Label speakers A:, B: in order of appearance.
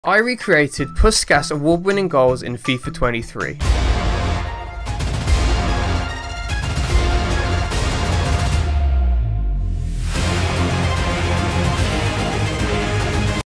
A: I recreated PUSKAS award-winning goals in FIFA 23.